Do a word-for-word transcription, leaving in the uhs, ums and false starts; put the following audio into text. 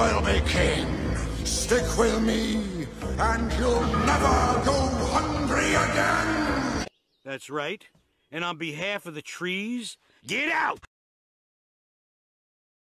will be king. Stick with me, and you'll never go hungry again. That's right. And on behalf of the trees, get out!